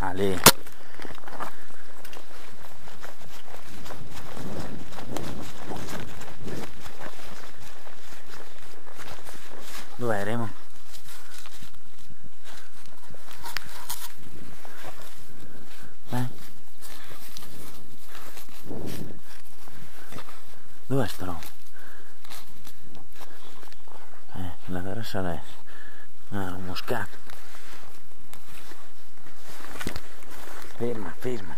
Ah, lì. Dov'è Remo? Dov'è sta roba? La vera saletta. Ah, un moscato. Ferma, ferma.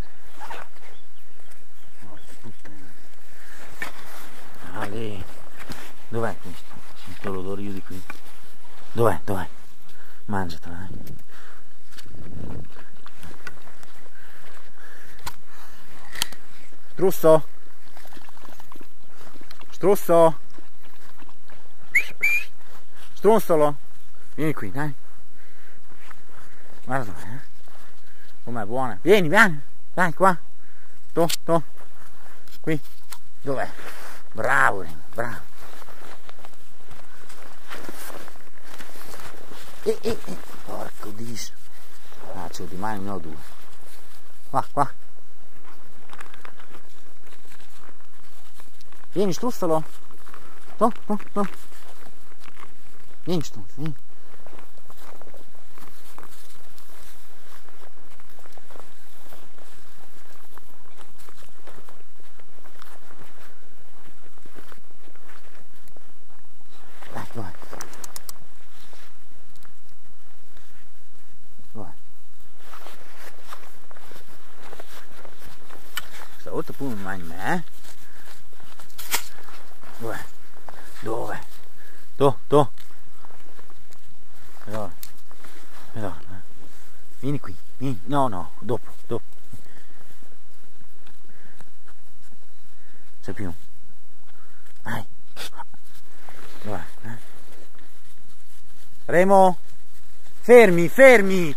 Porca puttana. Ah, lì. Dov'è questo? Sento l'odore io di qui. Dov'è? Dov'è? Mangiatela, Strusso? Strusso? Strunzolo? Vieni qui, dai. Guarda dov'è, com'è buona. Vieni, vieni. Dai, qua. Tu. Qui. Dov'è? Bravo, bravo. Porco dis. Ah, c'ho di mani, ne ho due. Qua. Vieni, struzzolo. Tu. Vieni, struzzolo, vieni. Dai, dov'è? Stavolta pure non mangi me, Dov'è? Tu. Allora. Vieni qui, vieni. No, dopo. C'è più. Dai. Dov'è? Remo? Fermi. Hey!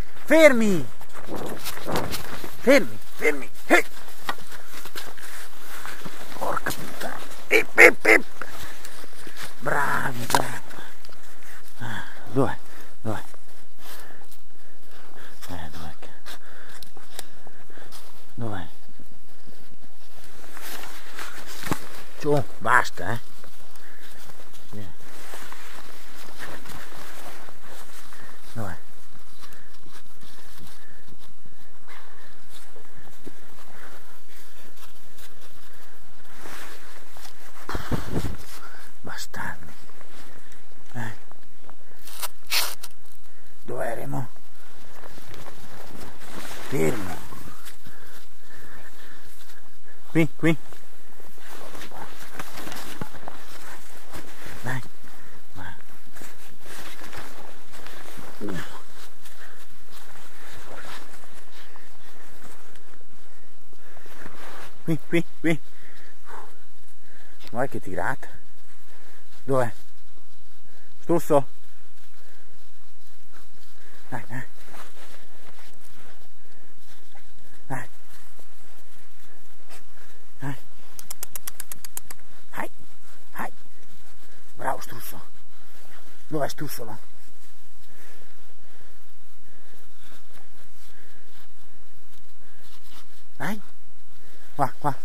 Porca puttana. Bravi. Dov'è? Dov'è? Giù, basta, Dov'è? Bastardi. Dov'è Remo? Fermo. Qui. Dai. Qui. Guarda che tirata. Dov'è? Strusso? Dai. Bravo Strusso. Dov'è Strussolo? Dai. Qua.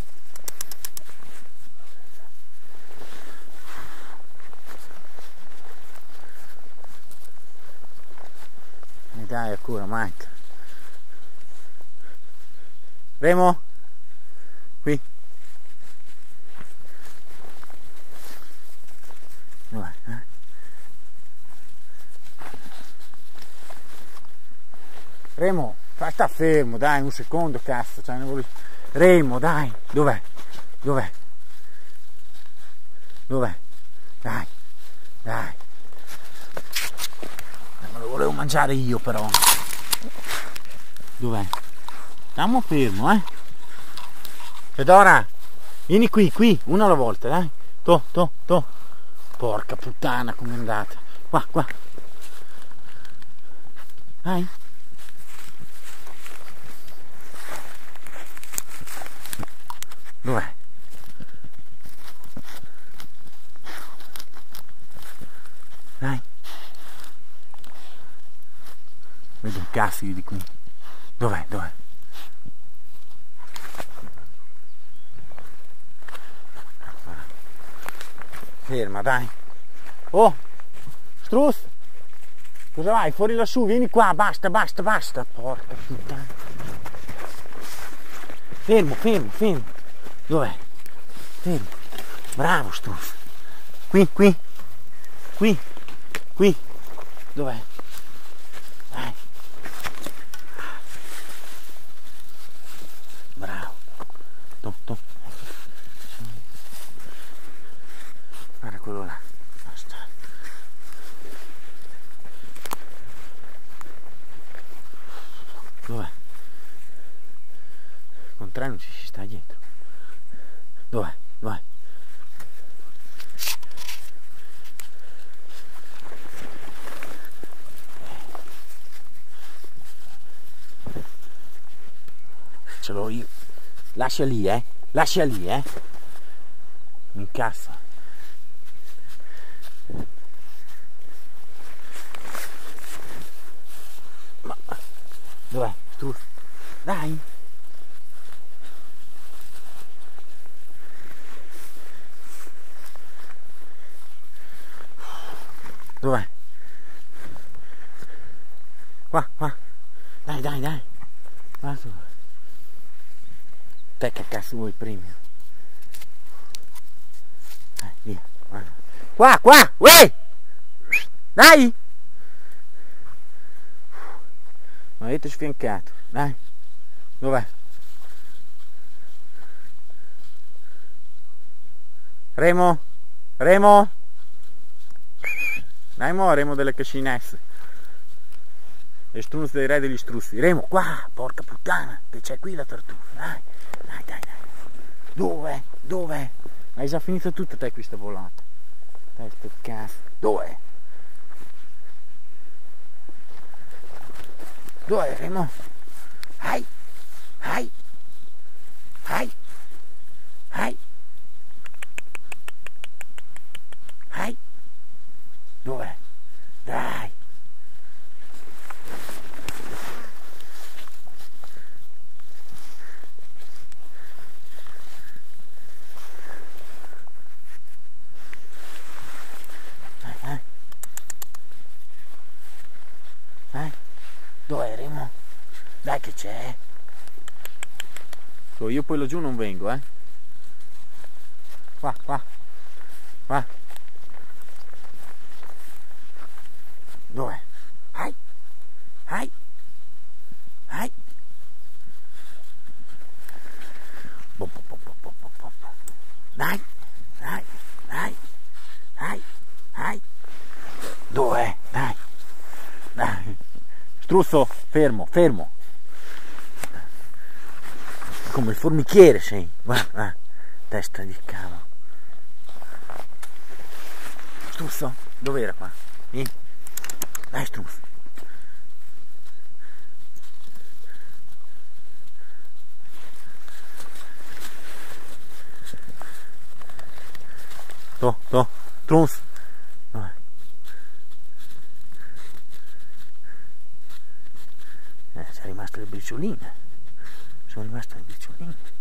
E dai, ancora manca. Remo? Qui. Dov'è? Remo, sta fermo, dai, un secondo, cazzo, cioè, non voglio... Remo, dai, dov'è? Dai. Me lo volevo mangiare io però. Dov'è? Stiamo fermo, Fedora, vieni qui, uno alla volta, dai. Tu. Porca puttana, com'è andata? Qua. Dai. Dov'è? Dai. Vedo un cazzo io di qui. Dov'è? Dov'è? Ferma, dai. Oh, Struz, cosa vai? Fuori lassù, vieni qua, basta, basta, basta. Porca puttana. Fermo, fermo, fermo. Dov'è? Fermo. Bravo, Struz. Qui, qui, qui, qui. Dov'è? Dai. Bravo. To. Guarda quello là. Basta. Dov'è? Il contrario non ci si sta dietro. Dov'è? Vai. Ce l'ho io. Lascia lì, lascia lì, mi incazza. Ma dov'è? Tu dai. Dov'è? Qua, qua. Dai, dai, dai. Va su. Te che cazzo vuoi il premio? Via. Guarda. Qua, qua, uè! Dai! Mi avete sfiancato, dai. Dov'è? Remo? Remo? Dai mo, Remo delle cascinesse. E Strunz dei re degli struzzi. Remo, qua, porca puttana, che c'è qui la tartufa. Dai, dai, dai, dai. Dov'è? Dov'è? Hai già finito tutta te questa volata. Dai, sto cazzo. Dov'è? Dov'è, Remo? Hai, hai, hai, hai, hai. Dov'è? Dai. Dov'è, Remo? Dai che c'è. Io poi laggiù non vengo, Qua, qua, qua. Dov'è? Hai, hai, hai. Dai, dai, dai, dai, dai. Dov'è? Dai, dai. Struzzo, fermo, fermo. Come il formichiere sei. Guarda, testa di cavolo. Struzzo, dov'era qua? Vieni. Dai, Struzzo. To, Struzzo. C'è rimasto le bricioline. Sono rimaste le bricioline.